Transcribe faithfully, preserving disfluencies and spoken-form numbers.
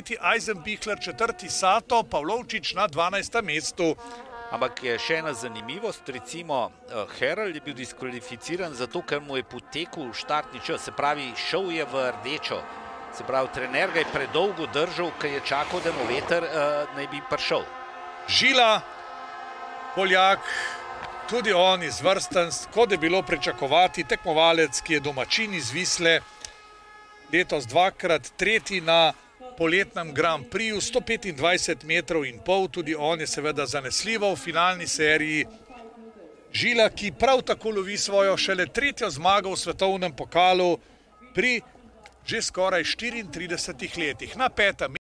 Eisenbichler četrti Sato, Pavlovčič na dvanajstem mestu. Ampak je še ena zanimivost, recimo Herald je bil diskvalificiran zato, ker mu je potekel štartni čas, se pravi, šel je v rdečo. Se pravi, trener ga je predolgo držal, ker je čakal, da mu veter naj bi prišel. Žila, Poljak, tudi on izvrsten, kot je bilo pričakovati, tekmovalec, ki je domačin iz Visle, letos dvakrat tretji na poletnem Grand Prixu, sto petindvajset metrov in pol, tudi on je seveda zanesljivo v finalni seriji. Žila, ki prav tako lovi svojo šele tretjo zmago v svetovnem pokalu pri že skoraj štiriintridesetih letih. Na petem